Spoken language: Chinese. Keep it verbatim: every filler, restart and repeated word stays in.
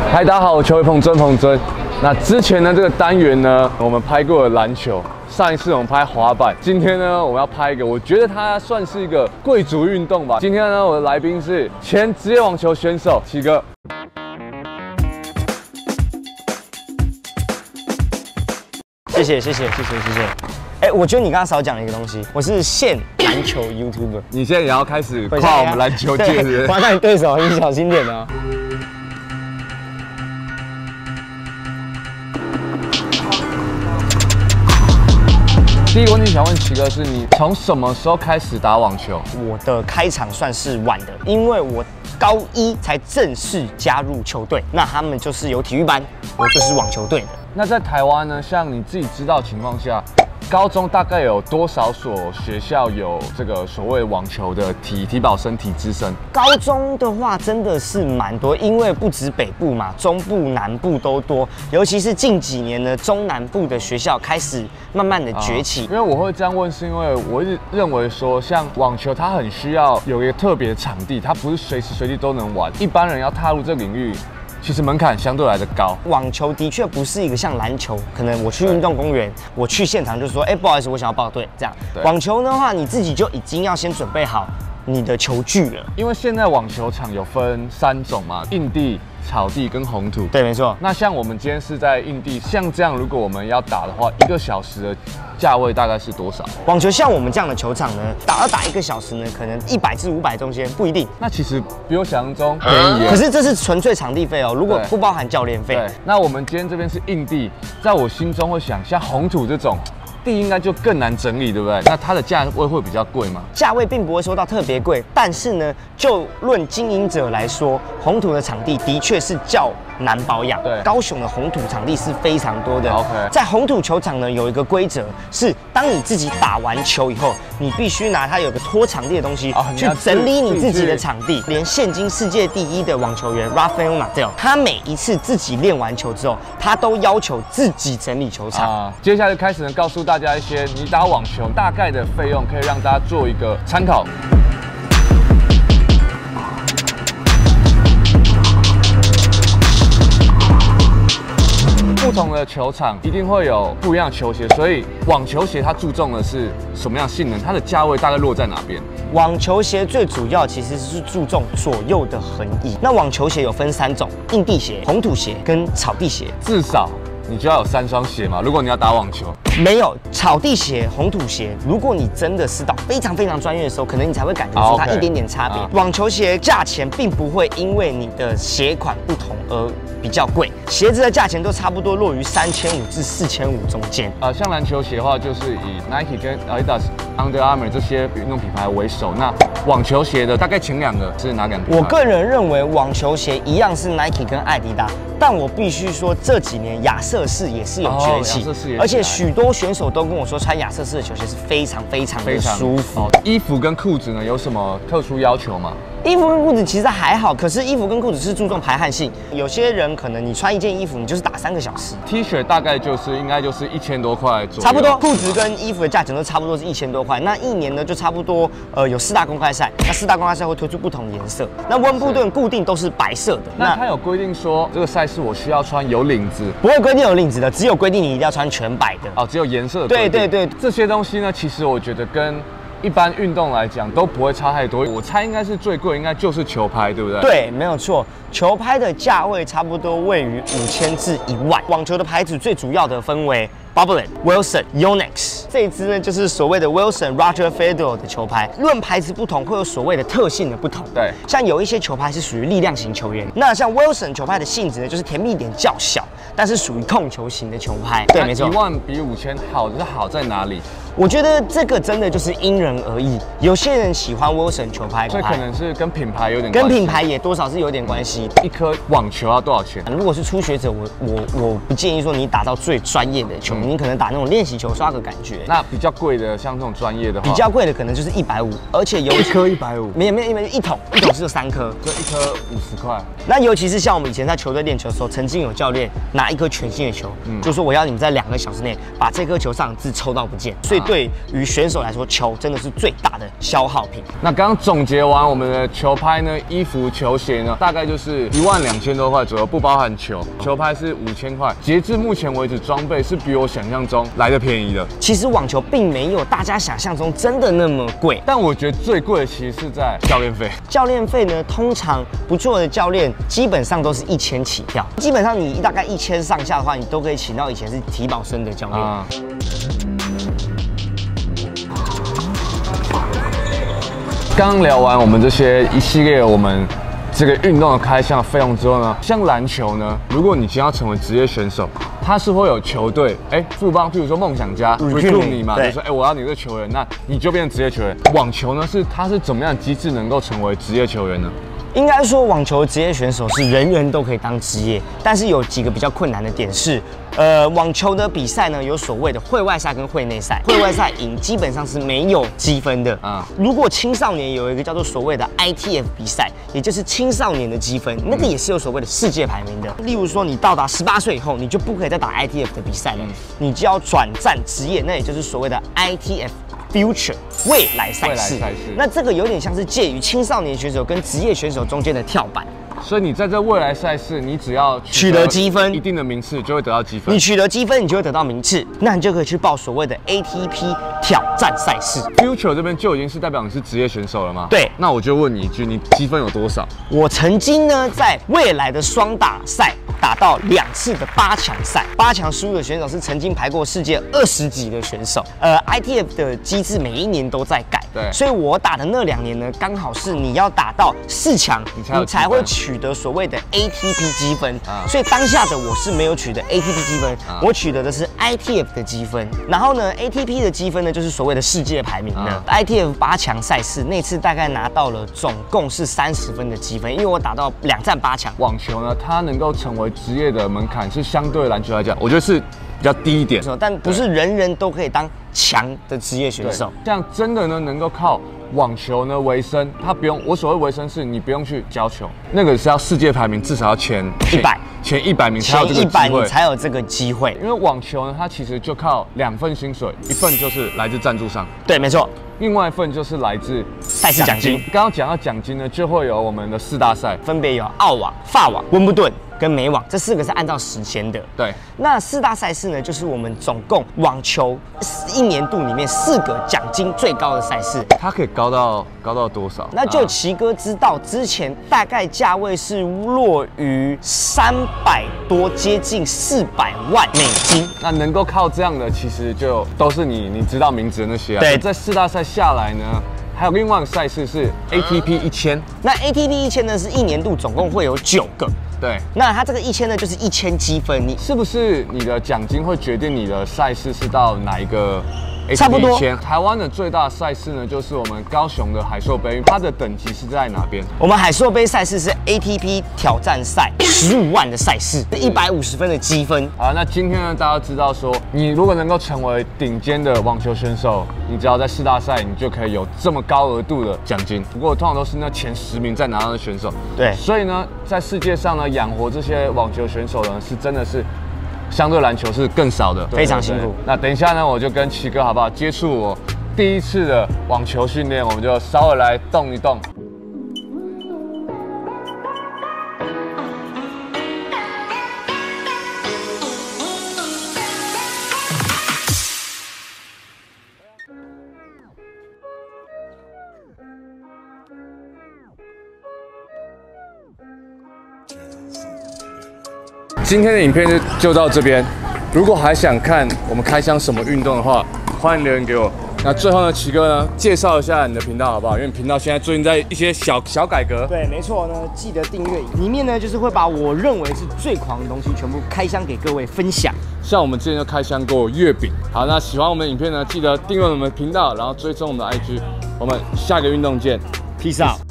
嗨，大家好，我邱伟鹏，曾鹏尊。那之前呢，这个单元呢，我们拍过了篮球，上一次我们拍滑板，今天呢，我们要拍一个，我觉得它算是一个贵族运动吧。今天呢，我的来宾是前职业网球选手七哥。 谢谢谢谢谢谢谢谢。哎，我觉得你刚刚少讲了一个东西，我是现篮球 YouTuber。 你现在也要开始跨我们篮球界，是不是？ 我要让你对手，你小心点哦。 第一个问题想问奇哥，是你从什么时候开始打网球？ 我的开场算是晚的，因为我高一才正式加入球队，那他们就是有体育班，我就是网球队的。 那在台湾呢，像你自己知道的情况下，高中大概有多少所学校有这个所谓网球的体体保生、体资生？ 高中的话真的是蛮多，因为不止北部嘛，中部、南部都多。尤其是近几年呢，中南部的学校开始慢慢的崛起。 啊、因为我会这样问，是因为我一直认为说，像网球它很需要有一个特别的场地，它不是随时随地都能玩。一般人要踏入这个领域，其实门槛相对来的高。网球的确不是一个像篮球，可能我去运动公园，我去现场就说，哎、欸，不好意思，我想要报队这样。网球的话，你自己就已经要先准备好你的球具了。因为现在网球场有分三种嘛，硬地、草地跟红土。 对，没错。 那像我们今天是在硬地，像这样，如果我们要打的话，一个小时的价位大概是多少？ 网球像我们这样的球场呢，打要打一个小时呢，可能一百至五百中间，不一定。 那其实比我想象中便宜耶。 可是这是纯粹场地费哦，如果不包含教练费。 对。那我们今天这边是硬地，在我心中会想，像红土这种地应该就更难整理，对不对？那它的价位会比较贵吗？ 价位并不会说到特别贵，但是呢，就论经营者来说，红土的场地的确是较难保养。 对， 高雄的红土场地是非常多的。 OK， 在红土球场呢，有一个规则是，当你自己打完球以后，你必须拿它有个拖场地的东西、哦、去整理你自己的场地。连现今世界第一的网球员 Rafael Nadal， 他每一次自己练完球之后，他都要求自己整理球场。 啊，接下来就开始呢，告诉大家一些你打网球大概的费用，可以让大家做一个参考。不同的球场一定会有不一样的球鞋，所以网球鞋它注重的是什么样的性能？它的价位大概落在哪边？ 网球鞋最主要其实是注重左右的横移。那网球鞋有分三种：硬地鞋、红土鞋跟草地鞋。 至少你就要有三双鞋嘛，如果你要打网球。 没有草地鞋、红土鞋，如果你真的是到非常非常专业的时候，可能你才会感觉出它一点点差别。啊、网球鞋价钱并不会因为你的鞋款不同而比较贵，鞋子的价钱都差不多落于三千五至四千五中间。 呃，像篮球鞋的话，就是以 Nike 跟 Adidas、Under Armour 这些运动品牌为首。那网球鞋的大概前两个是哪两个？ 我个人认为网球鞋一样是 Nike 跟艾迪达，但我必须说这几年亚瑟士也是有崛起，哦、而且许多选手都跟我说，穿亚瑟士的球鞋是非常非常的舒服。 哦、衣服跟裤子呢有什么特殊要求吗？ 衣服跟裤子其实还好，可是衣服跟裤子是注重排汗性。有些人可能你穿一件衣服，你就是打三个小时。 T 恤大概就是应该就是一千多块左右， 差不多。裤子跟衣服的价钱都差不多是一千多块。那一年呢就差不多呃有四大公开赛，那四大公开赛会推出不同颜色。那温布顿固定都是白色的。 那它有规定说这个赛事我需要穿有领子？ 不会规定有领子的，只有规定你一定要穿全白的。 哦，只有颜色的。 对对对， 这些东西呢，其实我觉得跟一般运动来讲都不会差太多。我猜应该是最贵，应该就是球拍，对不对？ 对，没有错。球拍的价位差不多位于五千至一万。网球的牌子最主要的分为 Bubblen、Wilson、Yonex， 这一支呢就是所谓的 Wilson、Roger Federer 的球拍。论牌子不同，会有所谓的特性的不同。 对， 像有一些球拍是属于力量型球员，那像 Wilson 球拍的性质呢，就是甜蜜点较小，但是属于控球型的球拍。对，没错。 一万比五千好是好在哪里？ 我觉得这个真的就是因人而异，有些人喜欢 Wilson 球拍， 所以可能是跟品牌有点关系， 跟品牌也多少是有点关系。 一颗网球要多少钱？ 如果是初学者，我我我不建议说你打到最专业的球，嗯、你可能打那种练习球刷个感觉。 那比较贵的，像这种专业的话， 比较贵的可能就是一百五，而且有一颗一百五， 没有没有，因为一桶一桶是有三颗， 就一颗五十块。 那尤其是像我们以前在球队练球的时候，曾经有教练拿拿一颗全新的球，嗯、就说我要你们在两个小时内把这颗球上的字抽到不见。所以对于选手来说，球真的是最大的消耗品。 那刚刚总结完我们的球拍呢，衣服、球鞋呢，大概就是一万两千多块左右，不包含球。球拍是五千块。截至目前为止，装备是比我想象中来的便宜的。 其实网球并没有大家想象中真的那么贵， 但我觉得最贵的其实是在教练费。 教练费呢，通常不错的教练基本上都是一千起跳。基本上你大概一千上下的话，你都可以请到以前是体保生的教练。啊刚聊完我们这些一系列我们这个运动的开箱费用之后呢，像篮球呢，如果你今天要成为职业选手，它是会有球队，哎，富邦，譬如说梦想家 recruit 你嘛，就说，哎，我要你这个球员，那你就变成职业球员。网球呢，是它是怎么样的机制能够成为职业球员呢？ 应该说，网球职业选手是人人都可以当职业，但是有几个比较困难的点是，呃，网球的比赛呢有所谓的会外赛跟会内赛，会外赛赢基本上是没有积分的啊。如果青少年有一个叫做所谓的 I T F 比赛，也就是青少年的积分，那个也是有所谓的世界排名的。例如说，你到达十八岁以后，你就不可以再打 I T F 的比赛了，你就要转战职业，那也就是所谓的 I T F。Future 未来赛事，那这个有点像是介于青少年选手跟职业选手中间的跳板。 所以你在这未来赛事，你只要取得积分一定的名次，就会得到积分。 你取得积分，你就会得到名次，那你就可以去报所谓的 A T P 挑战赛事。 Future 这边就已经是代表你是职业选手了吗？ 对。 那我就问你一句，你积分有多少？ 我曾经呢，在未来的双打赛打到两次的八强赛，八强输的选手是曾经排过世界二十级的选手。呃 ，I T F 的机制每一年都在改， 对， 所以我打的那两年呢，刚好是你要打到四强，你才, 你才会取得所谓的 A T P 积分。啊、所以当下的我是没有取得 A T P 积分，啊、我取得的是 I T F 的积分。然后呢 ，A T P 的积分呢，就是所谓的世界排名的。啊、I T F 八强赛事那次大概拿到了总共是三十分的积分，因为我打到两战八强。 网球呢，它能够成为职业的门槛是相对篮球来讲，我觉得是比较低一点， 但不是人人都可以当强的职业选手。 这样真的呢，能够靠网球呢为生，他不用，我所谓为生是你不用去教球，那个是要世界排名至少要前一百， 前一百名才有这个机会， 前一百你才有这个机会。 因为网球呢，它其实就靠两份薪水，一份就是来自赞助商， 对，没错。 另外一份就是来自赛事奖金。 刚刚讲到奖金呢，就会有我们的四大赛， 分别有澳网、法网、温布顿跟美网，这四个是按照时间的。 对， 那四大赛事呢，就是我们总共网球一年度里面四个奖金最高的赛事。 它可以高到高到多少？ 那就奇哥知道，之前大概价位是落于三百多，接近四百万美金。 那能够靠这样的，其实就都是你你知道名字的那些啊。 对， 在四大赛下来呢，还有另外一个赛事是 A T P 一千。 那 A T P 一千呢，是一年度总共会有九个。 对， 那它这个一千呢，就是一千积分。你是不是你的奖金会决定你的赛事是到哪一个？ 差不多。 台湾的最大赛事呢，就是我们高雄的海硕杯，它的等级是在哪边？ 我们海硕杯赛事是 A T P 挑战赛，十五万的赛事，一百五十分的积分。 好，那今天呢，大家知道说，你如果能够成为顶尖的网球选手，你只要在四大赛，你就可以有这么高额度的奖金。不过通常都是那前十名再拿到的选手。 对， 所以呢，在世界上呢，养活这些网球选手呢，是真的是。相对篮球是更少的， 非常辛苦。 那等一下呢，我就跟奇哥好不好？接触我第一次的网球训练，我们就稍微来动一动。今天的影片就就到这边。如果还想看我们开箱什么运动的话，欢迎留言给我。那最后呢，奇哥呢，介绍一下你的频道好不好？因为频道现在最近在一些小小改革。 对，没错呢，记得订阅。里面呢，就是会把我认为是最狂的东西全部开箱给各位分享。 像我们之前就开箱过月饼。好，那喜欢我们的影片呢，记得订阅我们的频道，然后追踪我们的 I G。我们下个运动见 ，Peace out。